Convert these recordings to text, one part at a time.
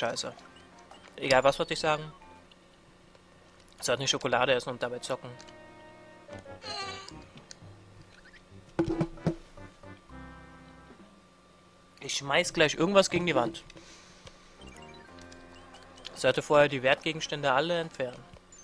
scheiße. Egal, was würde ich sagen? Sollte eine Schokolade essen und dabei zocken. Ich schmeiß gleich irgendwas gegen die Wand. Ich sollte vorher die Wertgegenstände alle entfernen.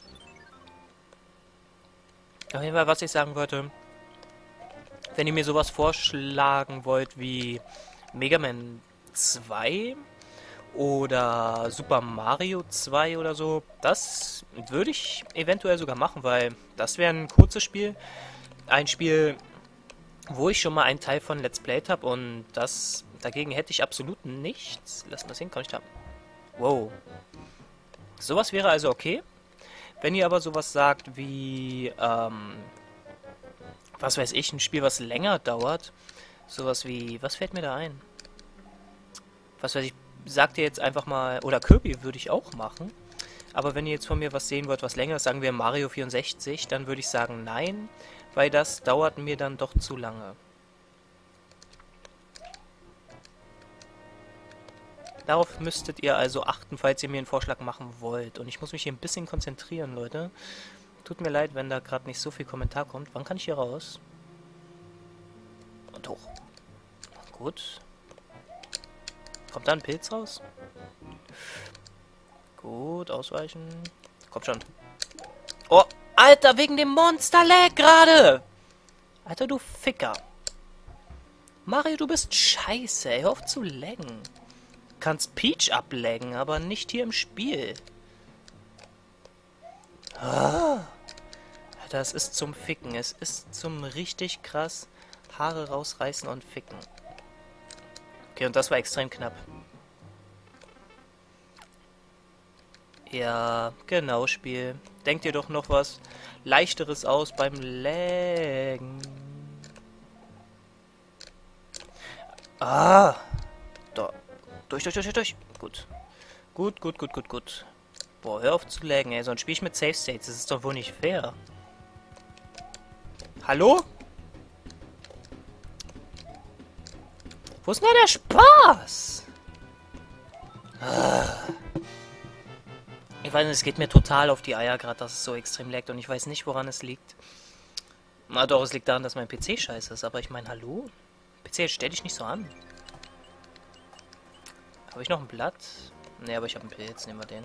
Auf jeden Fall, was ich sagen wollte, wenn ihr mir sowas vorschlagen wollt wie Mega Man 2 oder Super Mario 2 oder so, das würde ich eventuell sogar machen, weil das wäre ein kurzes Spiel. Ein Spiel, wo ich schon mal einen Teil von Let's Played habe und das dagegen hätte ich absolut nichts. Lass mal sehen, kann ich da. Wow. Sowas wäre also okay. Wenn ihr aber sowas sagt wie, was weiß ich, ein Spiel, was länger dauert, sowas wie, was fällt mir da ein? Was weiß ich, sagt ihr jetzt einfach mal, oder Kirby würde ich auch machen. Aber wenn ihr jetzt von mir was sehen wollt, was länger ist, sagen wir Mario 64, dann würde ich sagen nein, weil das dauert mir dann doch zu lange. Darauf müsstet ihr also achten, falls ihr mir einen Vorschlag machen wollt. Und ich muss mich hier ein bisschen konzentrieren, Leute. Tut mir leid, wenn da gerade nicht so viel Kommentar kommt. Wann kann ich hier raus? Und hoch. Gut. Kommt da ein Pilz raus? Gut, ausweichen. Kommt schon. Oh, Alter, wegen dem Monster-Lag gerade! Alter, du Ficker. Mario, du bist scheiße, ey. Hör auf zu laggen. Kannst Peach ablaggen, aber nicht hier im Spiel. Ah. Alter, es ist zum Ficken. Es ist zum richtig krass Haare rausreißen und ficken. Okay, und das war extrem knapp. Ja, genau, Spiel. Denkt ihr doch noch was Leichteres aus beim Laggen. Ah. Da. Durch. Gut. Gut. Boah, hör auf zu laggen, ey. Sonst spiel ich mit Safe States. Das ist doch wohl nicht fair. Hallo? Wo ist denn da der Spaß? Ich weiß nicht, es geht mir total auf die Eier gerade, dass es so extrem laggt und ich weiß nicht, woran es liegt. Na doch, es liegt daran, dass mein PC scheiße ist, aber ich meine, hallo? PC, jetzt stell dich nicht so an. Habe ich noch ein Blatt? Ne, aber ich habe einen Pilz, nehmen wir den.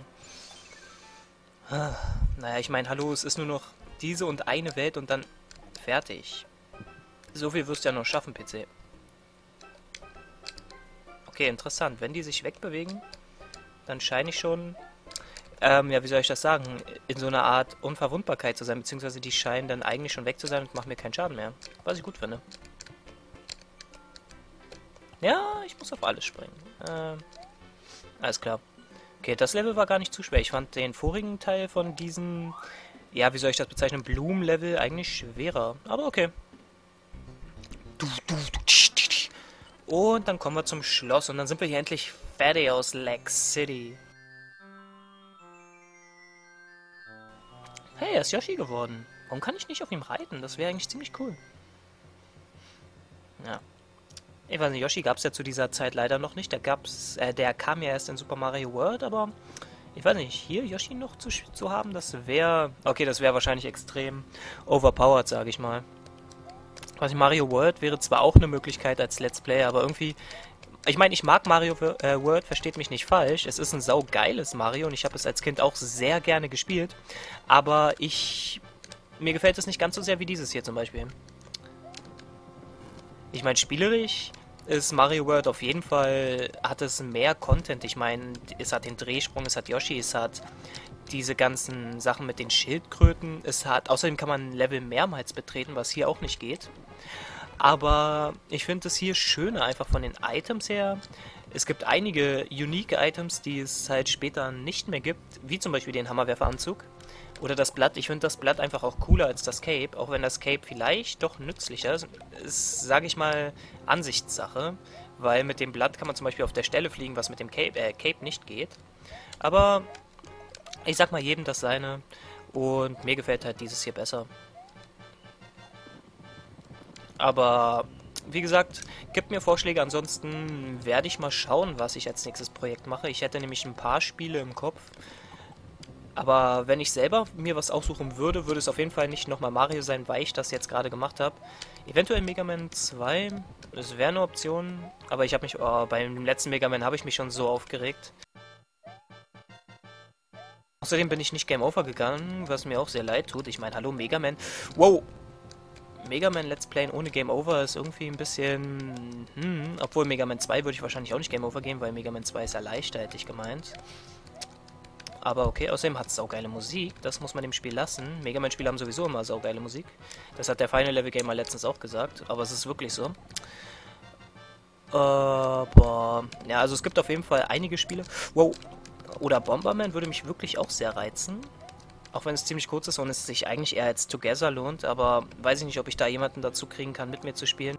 Naja, ich meine, hallo, es ist nur noch diese und eine Welt und dann fertig. So viel wirst du ja noch schaffen, PC. Okay, interessant. Wenn die sich wegbewegen, dann scheine ich schon, ja, wie soll ich das sagen, in so einer Art Unverwundbarkeit zu sein, beziehungsweise die scheinen dann eigentlich schon weg zu sein und machen mir keinen Schaden mehr. Was ich gut finde. Ja, ich muss auf alles springen. Alles klar. Okay, das Level war gar nicht zu schwer. Ich fand den vorigen Teil von diesem, ja, wie soll ich das bezeichnen, Blumen-Level eigentlich schwerer. Aber okay. Und dann kommen wir zum Schloss und dann sind wir hier endlich fertig aus Lag City. Hey, er ist Yoshi geworden. Warum kann ich nicht auf ihm reiten? Das wäre eigentlich ziemlich cool. Ja. Ich weiß nicht, Yoshi gab es ja zu dieser Zeit leider noch nicht. Der kam ja erst in Super Mario World, aber ich weiß nicht, hier Yoshi noch zu haben, das wäre... Okay, das wäre wahrscheinlich extrem overpowered, sage ich mal. Also Mario World wäre zwar auch eine Möglichkeit als Let's Play, aber irgendwie... Ich meine, ich mag Mario World, versteht mich nicht falsch. Es ist ein saugeiles Mario und ich habe es als Kind auch sehr gerne gespielt. Aber mir gefällt es nicht ganz so sehr wie dieses hier zum Beispiel. Ich meine, spielerisch ist Mario World auf jeden Fall, hat es mehr Content. Ich meine, es hat den Drehsprung, es hat Yoshi, es hat diese ganzen Sachen mit den Schildkröten. Außerdem kann man Level mehrmals betreten, was hier auch nicht geht. Aber ich finde es hier schöner, einfach von den Items her. Es gibt einige unique Items, die es halt später nicht mehr gibt, wie zum Beispiel den Hammerwerferanzug. Oder das Blatt. Ich finde das Blatt einfach auch cooler als das Cape, auch wenn das Cape vielleicht doch nützlicher ist. Ist, sage ich mal, Ansichtssache, weil mit dem Blatt kann man zum Beispiel auf der Stelle fliegen, was mit dem Cape nicht geht. Aber ich sag mal jedem das seine und mir gefällt halt dieses hier besser. Aber wie gesagt, gebt mir Vorschläge, ansonsten werde ich mal schauen, was ich als nächstes Projekt mache. Ich hätte nämlich ein paar Spiele im Kopf. Aber wenn ich selber mir was aussuchen würde, würde es auf jeden Fall nicht nochmal Mario sein, weil ich das jetzt gerade gemacht habe. Eventuell Mega Man 2, das wäre eine Option. Aber ich habe mich, oh, beim letzten Mega Man habe ich mich schon so aufgeregt. Außerdem bin ich nicht Game Over gegangen, was mir auch sehr leid tut. Ich meine, hallo Mega Man. Wow! Mega Man Let's Playen ohne Game Over ist irgendwie ein bisschen... obwohl Mega Man 2 würde ich wahrscheinlich auch nicht Game Over gehen, weil Mega Man 2 ist ja leichter, hätte ich gemeint. Aber okay, außerdem hat es saugeile Musik. Das muss man dem Spiel lassen. Mega Man-Spiele haben sowieso immer saugeile Musik. Das hat der Final Level Gamer letztens auch gesagt. Aber es ist wirklich so. Boah. Ja, also es gibt auf jeden Fall einige Spiele. Wow. Oder Bomberman würde mich wirklich auch sehr reizen. Auch wenn es ziemlich kurz ist und es sich eigentlich eher als Together lohnt. Aber weiß ich nicht, ob ich da jemanden dazu kriegen kann, mit mir zu spielen.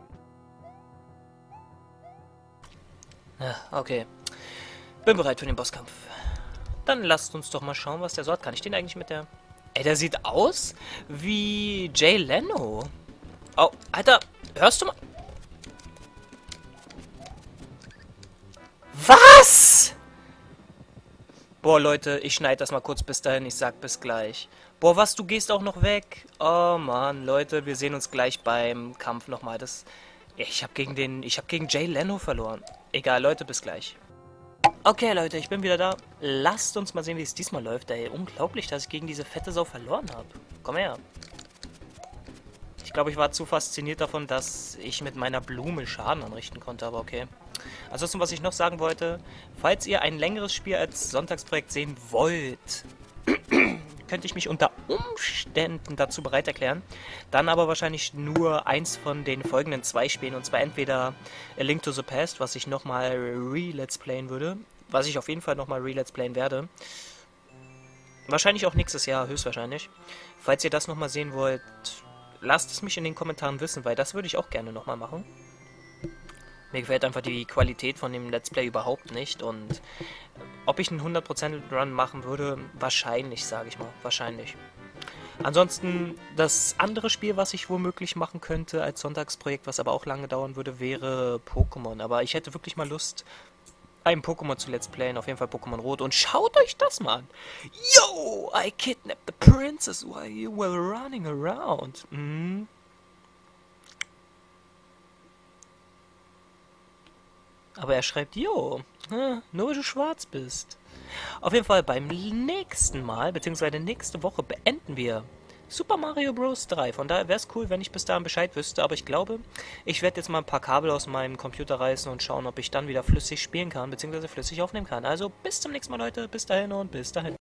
Ja, okay. Bin bereit für den Bosskampf. Dann lasst uns doch mal schauen, was der so hat. Kann ich den eigentlich mit der... Ey, der sieht aus wie Jay Leno. Oh, Alter, hörst du mal... Was? Boah, Leute, ich schneide das mal kurz bis dahin. Ich sag bis gleich. Boah, was, du gehst auch noch weg? Oh, Mann, Leute, wir sehen uns gleich beim Kampf nochmal. Ich hab gegen Jay Leno verloren. Egal, Leute, bis gleich. Okay, Leute, ich bin wieder da. Lasst uns mal sehen, wie es diesmal läuft. Ey, unglaublich, dass ich gegen diese fette Sau verloren habe. Komm her. Ich glaube, ich war zu fasziniert davon, dass ich mit meiner Blume Schaden anrichten konnte, aber okay. Ansonsten, was ich noch sagen wollte, falls ihr ein längeres Spiel als Sonntagsprojekt sehen wollt, könnte ich mich unter Umständen dazu bereit erklären. Dann aber wahrscheinlich nur eins von den folgenden 2 Spielen. Und zwar entweder A Link to the Past, was ich nochmal re-let's playen würde. Was ich auf jeden Fall nochmal re-let's playen werde. Wahrscheinlich auch nächstes Jahr, höchstwahrscheinlich. Falls ihr das nochmal sehen wollt, lasst es mich in den Kommentaren wissen, weil das würde ich auch gerne nochmal machen. Mir gefällt einfach die Qualität von dem Let's Play überhaupt nicht und ob ich einen 100% Run machen würde, wahrscheinlich, sage ich mal, wahrscheinlich. Ansonsten, das andere Spiel, was ich womöglich machen könnte als Sonntagsprojekt, was aber auch lange dauern würde, wäre Pokémon. Aber ich hätte wirklich mal Lust, ein Pokémon zu Let's Playen, auf jeden Fall Pokémon Rot. Und schaut euch das mal an. Yo, I kidnapped the princess while you were running around. Aber er schreibt, jo, nur weil du schwarz bist. Auf jeden Fall beim nächsten Mal, beziehungsweise nächste Woche, beenden wir Super Mario Bros. 3. Von daher wäre es cool, wenn ich bis dahin Bescheid wüsste. Aber ich glaube, ich werde jetzt mal ein paar Kabel aus meinem Computer reißen und schauen, ob ich dann wieder flüssig spielen kann, beziehungsweise flüssig aufnehmen kann. Also bis zum nächsten Mal, Leute. Bis dahin und bis dahin.